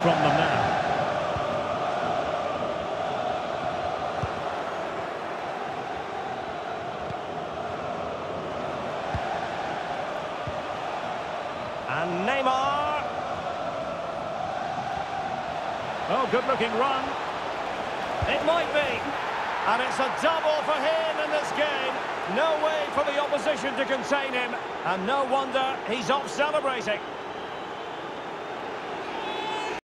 from them now. And Neymar. Oh, good-looking run. It might be. And it's a double for him in this game. No way for the opposition to contain him. And no wonder he's off celebrating.